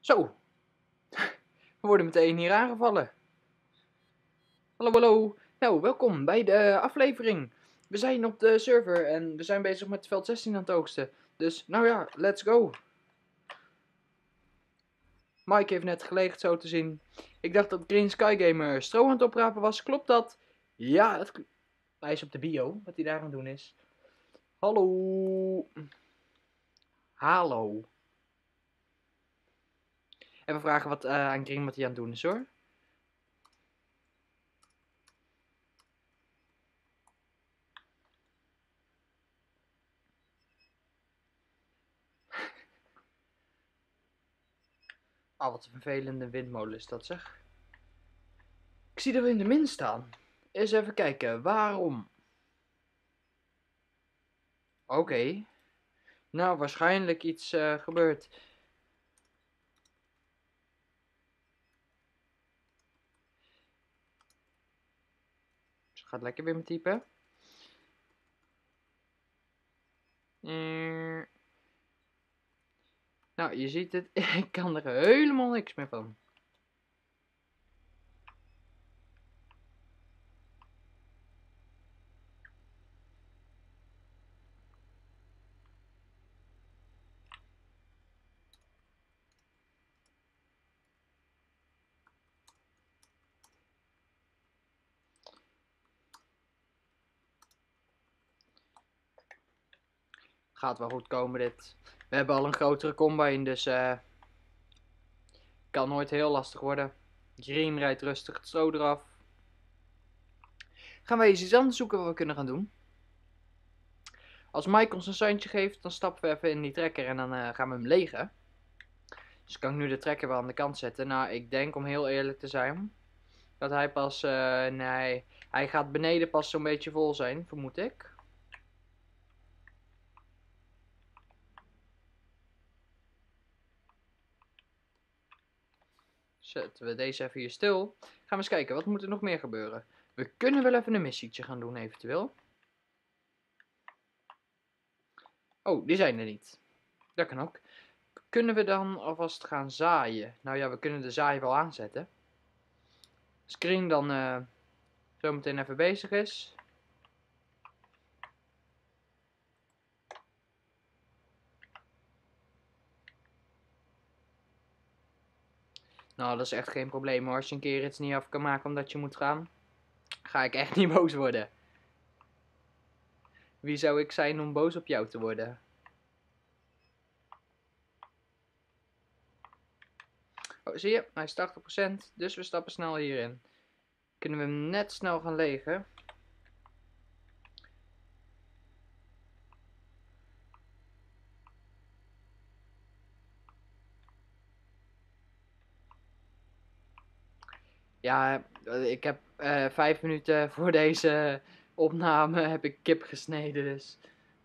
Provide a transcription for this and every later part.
Zo, we worden meteen hier aangevallen. Hallo, hallo. Nou, welkom bij de aflevering. We zijn op de server en we zijn bezig met veld 16 aan het oogsten. Dus, nou ja, let's go. Mike heeft net gelegd, zo te zien. Ik dacht dat Green Sky Gamer stro aan het oprapen was. Klopt dat? Ja, hij is op de bio, wat hij daar aan het doen is. Hallo. Hallo. Even vragen wat, aan Green wat hij aan het doen is, hoor. Ah, wat een vervelende windmolen is dat, zeg. Ik zie dat we in de min staan. Eens even kijken, waarom? Oké. Nou, waarschijnlijk iets gebeurd. Ze gaat lekker weer met typen. Nou, je ziet het. Ik kan er helemaal niks meer van. Gaat wel goed komen dit. We hebben al een grotere combine, dus kan nooit heel lastig worden. Green rijdt rustig het stro eraf. Gaan wij eens iets anders zoeken wat we kunnen gaan doen. Als Mike ons een seintje geeft, dan stappen we even in die trekker en dan gaan we hem legen. Dus kan ik nu de trekker wel aan de kant zetten. Nou, ik denk om heel eerlijk te zijn, dat hij pas, nee, hij gaat beneden pas zo'n beetje vol zijn, vermoed ik. Zetten we deze even hier stil. Gaan we eens kijken, wat moet er nog meer gebeuren? We kunnen wel even een missietje gaan doen, eventueel. Oh, die zijn er niet. Dat kan ook. Kunnen we dan alvast gaan zaaien? Nou ja, we kunnen de zaai wel aanzetten. Screen dan zo meteen even bezig is. Nou, dat is echt geen probleem hoor. Als je een keer iets niet af kan maken omdat je moet gaan, ga ik echt niet boos worden. Wie zou ik zijn om boos op jou te worden? Oh, zie je? Hij is 80%, dus we stappen snel hierin. Kunnen we hem net snel gaan legen. Ja, ik heb 5 minuten voor deze opname heb ik kip gesneden, dus.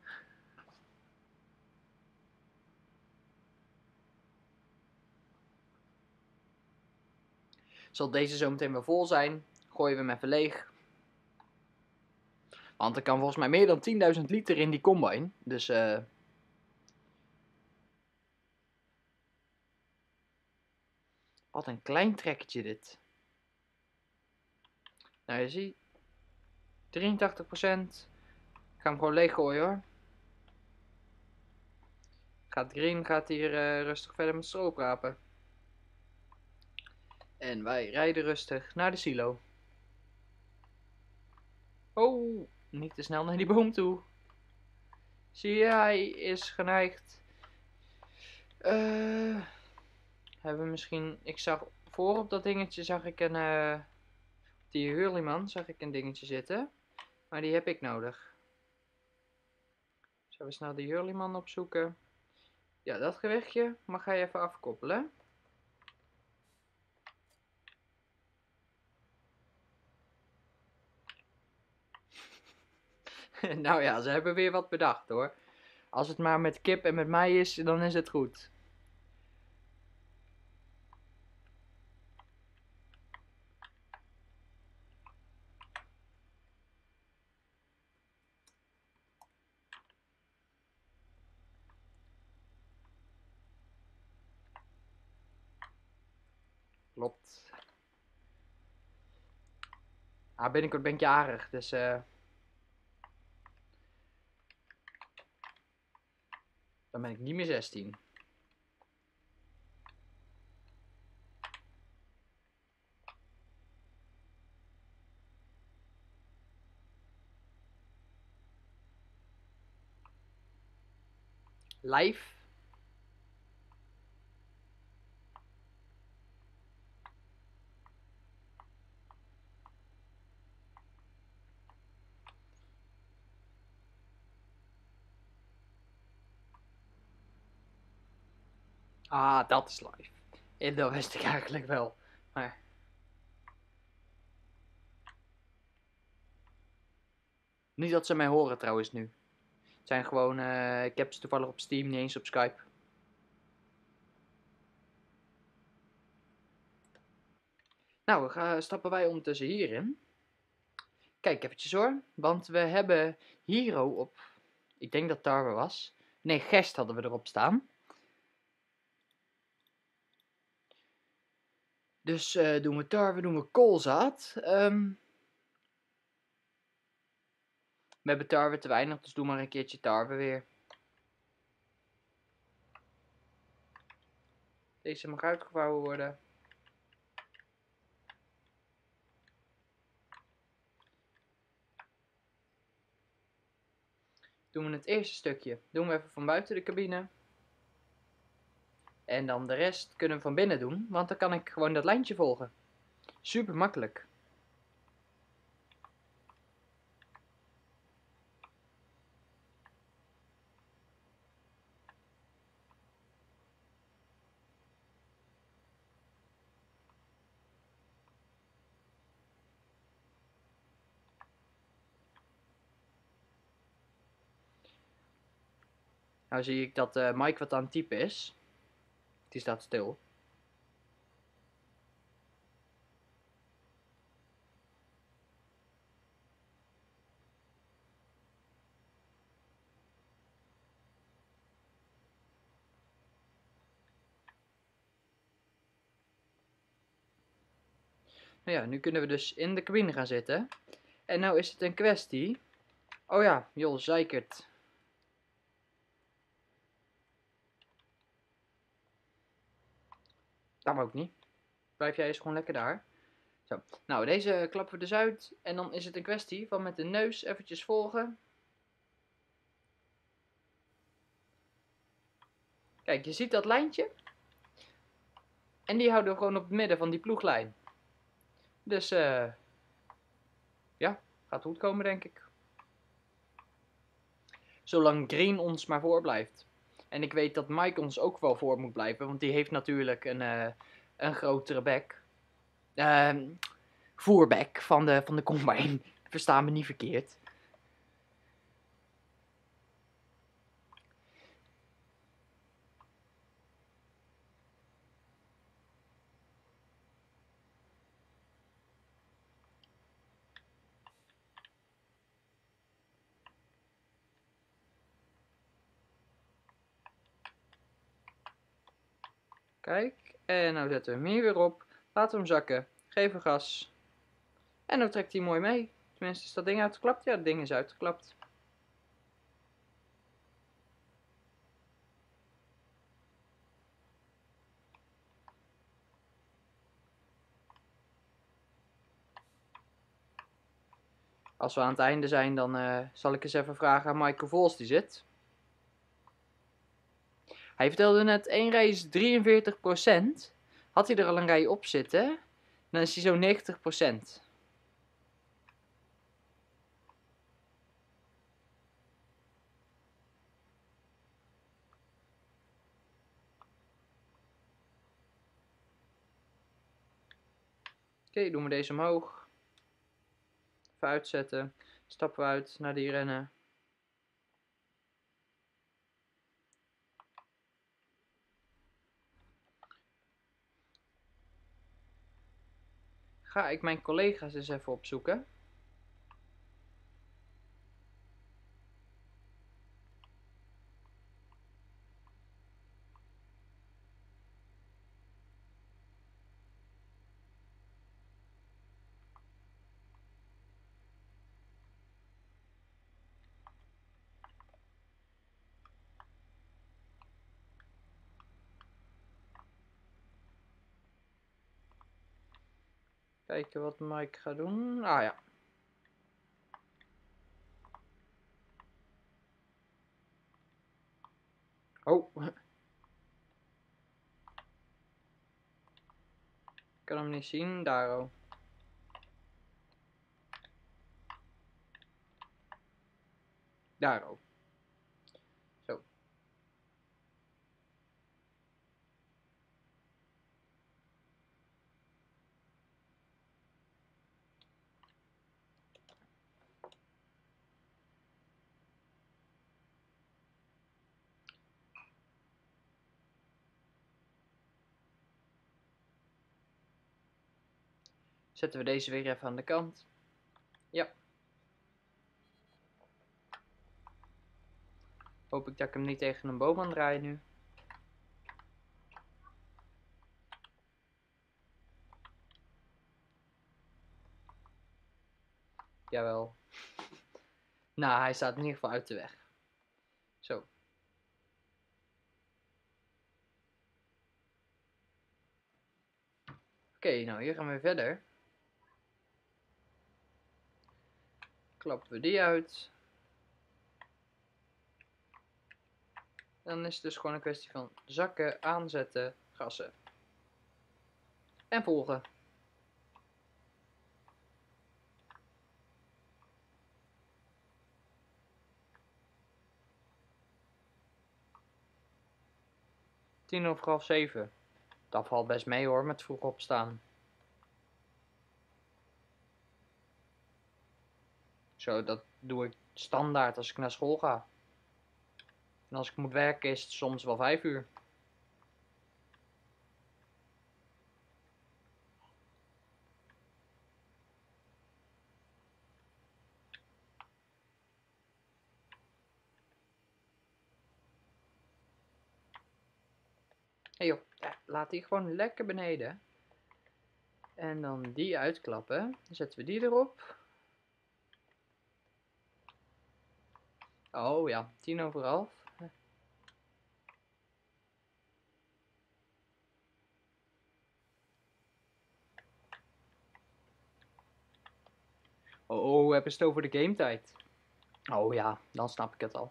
Zal deze zo meteen weer vol zijn, gooien we hem even leeg. Want er kan volgens mij meer dan 10.000 liter in die combine, dus wat een klein trekkertje dit. Nou, je ziet, 83%. Ik ga hem gewoon leeg gooien hoor. Green gaat hier rustig verder met stroop rapen. En wij rijden rustig naar de silo. Oh, niet te snel naar die boom toe. Zie je, hij is geneigd. Hebben we misschien... Ik zag voor op dat dingetje zag ik een... die hurleyman zag ik een dingetje zitten. Maar die heb ik nodig. Zullen we snel die hurleyman opzoeken? Ja, dat gewichtje mag hij even afkoppelen. Nou ja, ze hebben weer wat bedacht hoor. Als het maar met kip en met mij is, dan is het goed. Klopt. Ah, binnenkort ben ik jarig, dus dan ben ik niet meer 16. Live. Ah, dat is live. En dat wist ik eigenlijk wel. Maar... Niet dat ze mij horen trouwens nu. Het zijn gewoon, ik heb ze toevallig op Steam, niet eens op Skype. Nou, stappen wij ondertussen hierin. Kijk eventjes hoor, want we hebben Hero op, ik denk dat tarwe was. Nee, gerst hadden we erop staan. Dus doen we tarwe, doen we koolzaad. We hebben tarwe te weinig, dus doe maar een keertje tarwe weer. Deze mag uitgevouwen worden. Doen we het eerste stukje, doen we even van buiten de cabine. En dan de rest kunnen we van binnen doen, want dan kan ik gewoon dat lijntje volgen. Super makkelijk. Nou zie ik dat Mike wat aan het typen is. Die staat stil. Nou ja, nu kunnen we dus in de cabine gaan zitten. En nou is het een kwestie... Oh ja, joh, zeikert. Dat mag ook niet. Blijf jij eens gewoon lekker daar. Zo. Nou, deze klappen we dus uit. En dan is het een kwestie van met de neus eventjes volgen. Kijk, je ziet dat lijntje. En die houden we gewoon op het midden van die ploeglijn. Dus, ja, gaat goed komen denk ik. Zolang Green ons maar voor blijft. En ik weet dat Mike ons ook wel voor moet blijven. Want die heeft natuurlijk een grotere bek. Voerbek van de combine. Versta me niet verkeerd. Kijk, en nou zetten we hem hier weer op. Laten we hem zakken. Geven gas. En dan trekt hij mooi mee. Tenminste, is dat ding uitgeklapt? Ja, dat ding is uitgeklapt. Als we aan het einde zijn, dan zal ik eens even vragen aan Michael Vols die zit. Hij vertelde net, 1 rij is 43%. Had hij er al een rij op zitten, dan is hij zo'n 90%. Oké, doen we deze omhoog. Even uitzetten. Stappen we uit naar die rennen. Ga ik mijn collega's eens even opzoeken. Kijken wat Mike gaat doen. Ah ja. Oh. Ik kan hem niet zien. Daar oh. Daar oh. Zo. Zetten we deze weer even aan de kant. Ja. Hoop ik dat ik hem niet tegen een boom aan draai nu. Jawel. Nou, hij staat in ieder geval uit de weg. Zo. Oké, nou hier gaan we verder. Klappen we die uit. Dan is het dus gewoon een kwestie van zakken, aanzetten, gassen. En volgen. Tien over 6:30. Dat valt best mee hoor, met vroeg opstaan. Zo, dat doe ik standaard als ik naar school ga. En als ik moet werken is het soms wel 5 uur. Hé joh, ja, laat die gewoon lekker beneden. En dan die uitklappen. Dan zetten we die erop. Oh ja, 10:30. Oh, hebben ze het over de gametijd? Oh ja, dan snap ik het al.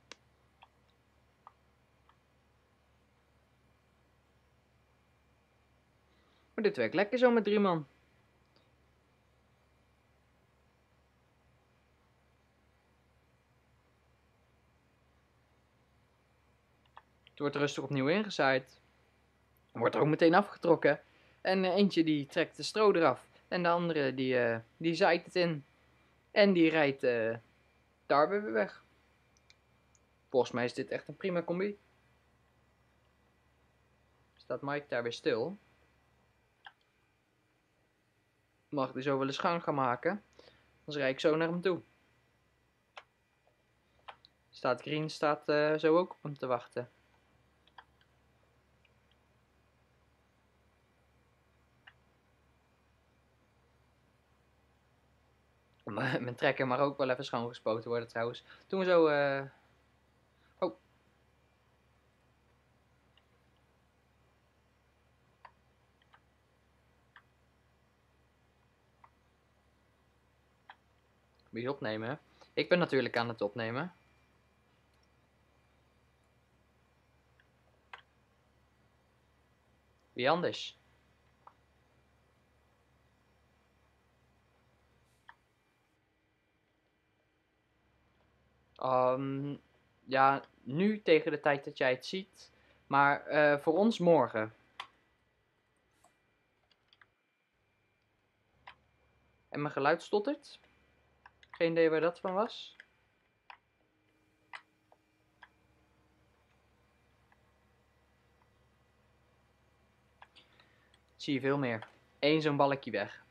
Maar dit werkt lekker zo met 3 man. Het wordt rustig opnieuw ingezaaid. Wordt er ook meteen afgetrokken. En eentje die trekt de stro eraf. En de andere die zaait het in. En die rijdt daar weer weg. Volgens mij is dit echt een prima combi. Staat Mike daar weer stil. Mag hij zo wel eens gang gaan maken. Dan rijd ik zo naar hem toe. Green staat zo ook op hem te wachten. Mijn trekker mag ook wel even schoongespoten worden trouwens. Doen we zo... Oh. Moet je opnemen? Ik ben natuurlijk aan het opnemen. Wie anders? Ja, nu tegen de tijd dat jij het ziet. Maar voor ons morgen. En mijn geluid stottert. Geen idee waar dat van was. Zie je veel meer. Eén zo'n balkje weg.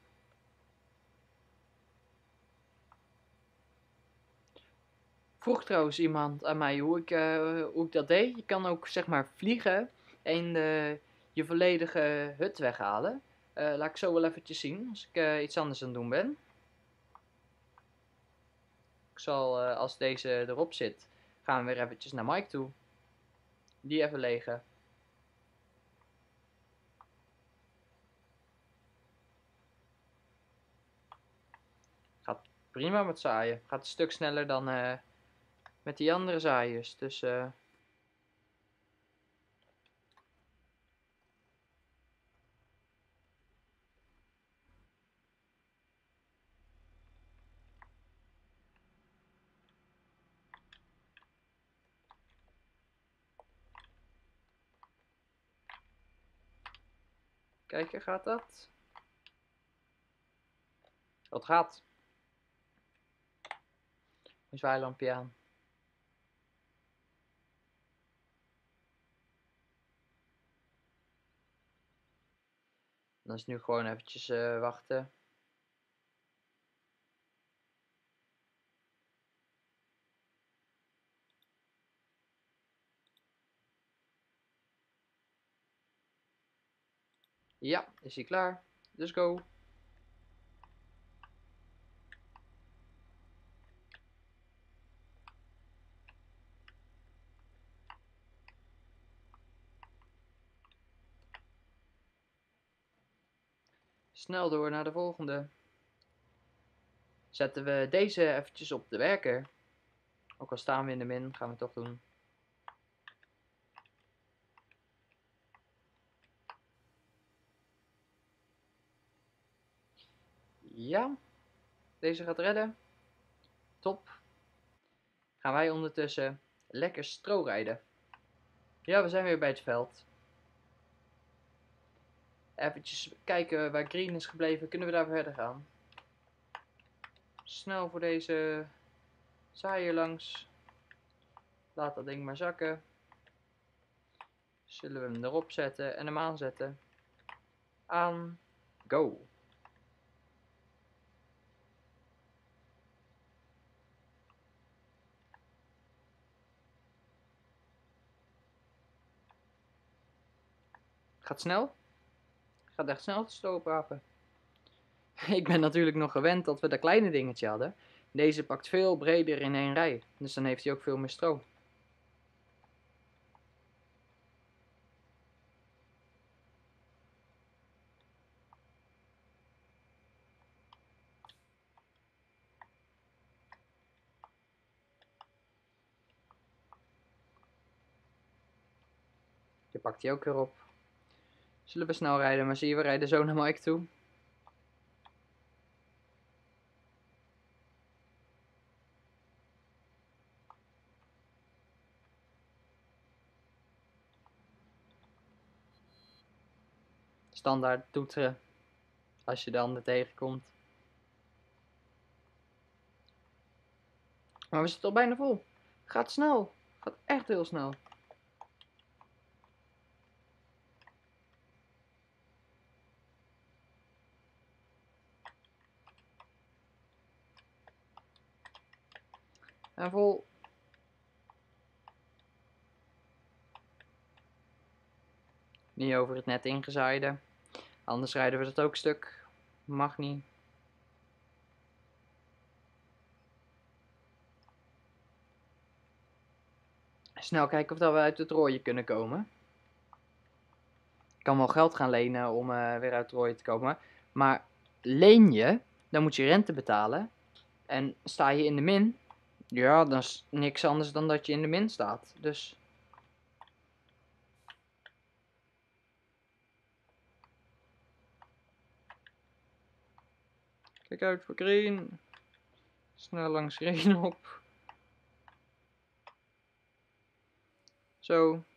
Vroeg trouwens iemand aan mij hoe ik dat deed. Je kan ook zeg maar vliegen en je volledige hut weghalen. Laat ik zo wel eventjes zien als ik iets anders aan het doen ben. Ik zal als deze erop zit, gaan we weer eventjes naar Mike toe. Die even legen. prima met zaaien. Gaat een stuk sneller dan met die andere zaaiers. Dus kijken, gaat dat? Dat gaat. Een zwaailampje aan. Dan is het nu gewoon eventjes wachten. Ja, is hij klaar. Dus go. Snel door naar de volgende. Zetten we deze eventjes op de werker. Ook al staan we in de min, gaan we het toch doen. Ja, deze gaat redden. Top. Gaan wij ondertussen lekker stro rijden. Ja, we zijn weer bij het veld. Eventjes kijken waar green is gebleven. Kunnen we daar verder gaan? Snel voor deze zaaier langs. Laat dat ding maar zakken. Zullen we hem erop zetten en hem aanzetten. Aan. Go. Gaat snel. Gaat echt snel te stroopwapen. Ik ben natuurlijk nog gewend dat we dat kleine dingetje hadden. Deze pakt veel breder in één rij. Dus dan heeft hij ook veel meer stro. Je pakt hij ook weer op. Zullen we snel rijden, maar zie je, we rijden zo naar Mike toe. Standaard toeteren. Als je de ander tegenkomt. Maar we zitten al bijna vol. Gaat snel. Gaat echt heel snel. En vol. Niet over het net ingezaaide. Anders rijden we dat ook stuk. Mag niet. Snel kijken of dat we uit het rooien kunnen komen. Ik kan wel geld gaan lenen om weer uit het rooien te komen. Maar leen je, dan moet je rente betalen. En sta je in de min, ja, dan is niks anders dan dat je in de min staat. Dus kijk uit voor green. Snel langs green op. Zo.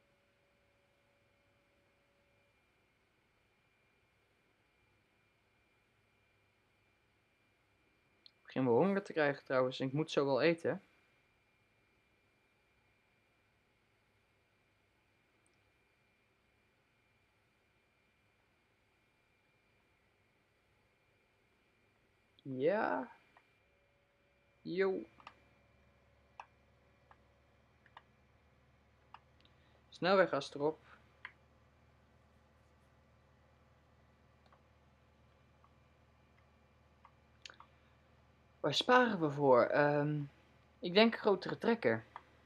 Ik begin wel honger te krijgen trouwens. Ik moet zo wel eten. Ja. Yo. Snelweggas erop. Waar sparen we voor? Ik denk een grotere trekker.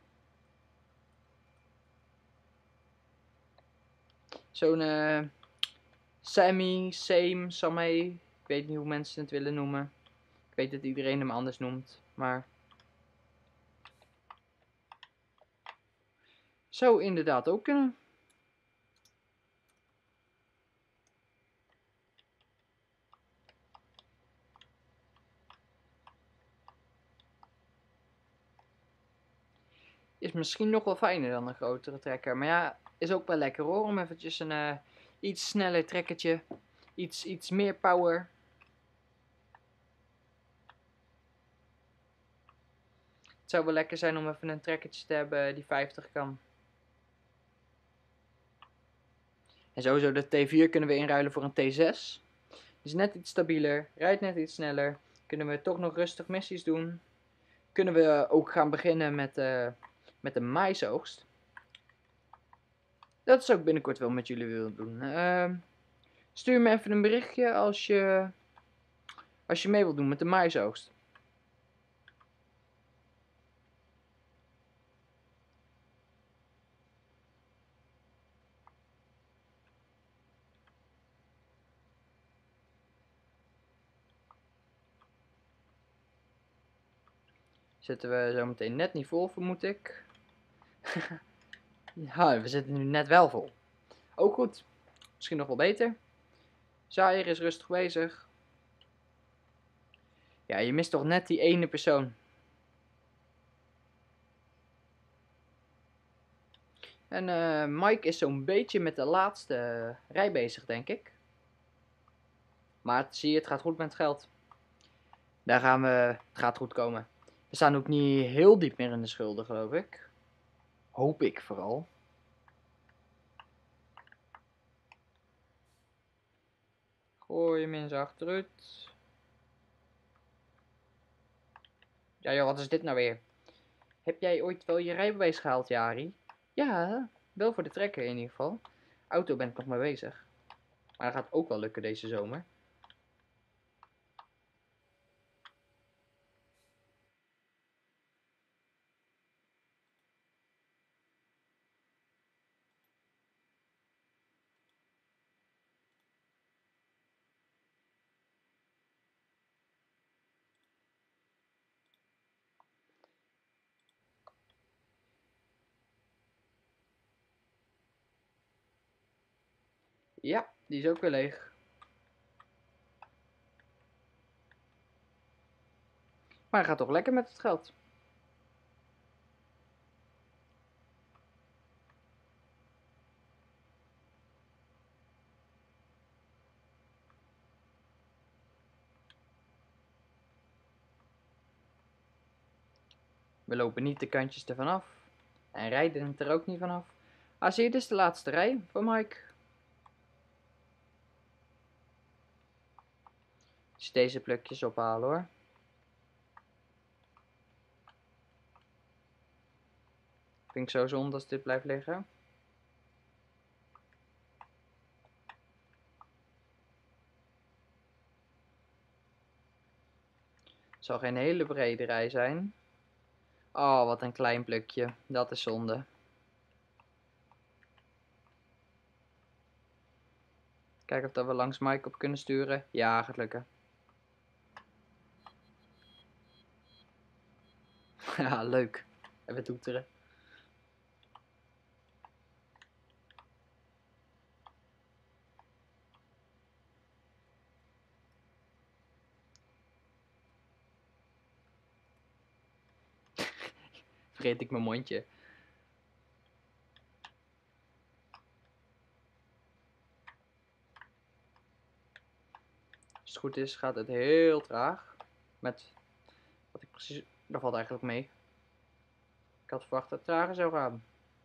Zo'n Sammy, Same, Samé. Ik weet niet hoe mensen het willen noemen. Ik weet dat iedereen hem anders noemt, maar... Zou inderdaad ook kunnen. Is misschien nog wel fijner dan een grotere trekker. Maar ja, is ook wel lekker hoor. Om eventjes een iets sneller trekkertje. Iets meer power. Het zou wel lekker zijn om even een trekkertje te hebben die 50 kan. En sowieso de T4 kunnen we inruilen voor een T6. Is net iets stabieler. Rijdt net iets sneller. Kunnen we toch nog rustig missies doen. Kunnen we ook gaan beginnen met de maisoogst. Dat zou ik binnenkort wel met jullie willen doen. Stuur me even een berichtje als je mee wilt doen met de maisoogst. Zitten we zo meteen net niet vol, vermoed ik. Ja, we zitten nu net wel vol. Ook goed. Misschien nog wel beter. Zaaier is rustig bezig. Ja, je mist toch net die ene persoon. En Mike is zo'n beetje met de laatste rij bezig, denk ik. Maar zie je, het gaat goed met het geld. Het gaat goed komen. We staan ook niet heel diep meer in de schulden, geloof ik. Hoop ik vooral. Gooi hem eens achteruit. Ja joh, wat is dit nou weer? Heb jij ooit wel je rijbewijs gehaald, Jari? Ja, wel voor de trekker in ieder geval. Auto ben ik nog mee bezig. Maar dat gaat ook wel lukken deze zomer. Ja, die is ook weer leeg. Maar het gaat toch lekker met het geld. We lopen niet de kantjes ervan af. En rijden het er ook niet vanaf. Ah, zie je, dit is de laatste rij van Mike. Dus deze plukjes ophalen hoor. Vind ik zo zonde als dit blijft liggen. Het zal geen hele brede rij zijn. Oh, wat een klein plukje. Dat is zonde. Kijken of we langs Mike op kunnen sturen. Ja, gaat lukken. Ja, leuk. Even toeteren. Vergeet ik mijn mondje. Als het goed is, gaat het heel traag. Met wat ik precies... Dat valt eigenlijk mee. Ik had verwacht dat het trager zou gaan.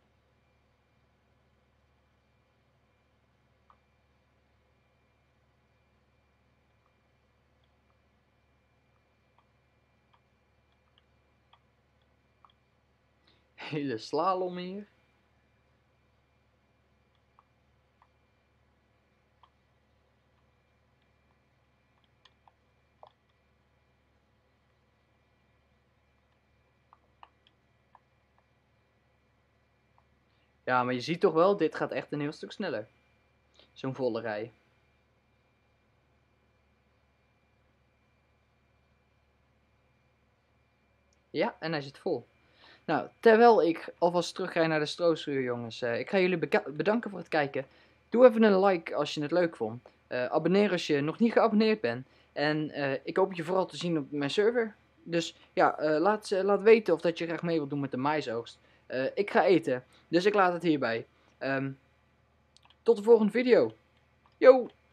Hele slalom hier. Ja, maar je ziet toch wel, dit gaat echt een heel stuk sneller. Zo'n volle rij. Ja, en hij zit vol. Nou, terwijl ik alvast terugrij naar de strooschuur, jongens. Ik ga jullie bedanken voor het kijken. Doe even een like als je het leuk vond. Abonneer als je nog niet geabonneerd bent. En ik hoop je vooral te zien op mijn server. Dus ja, laat weten of dat je graag mee wilt doen met de maisoogst. Ik ga eten, dus ik laat het hierbij. Tot de volgende video. Yo!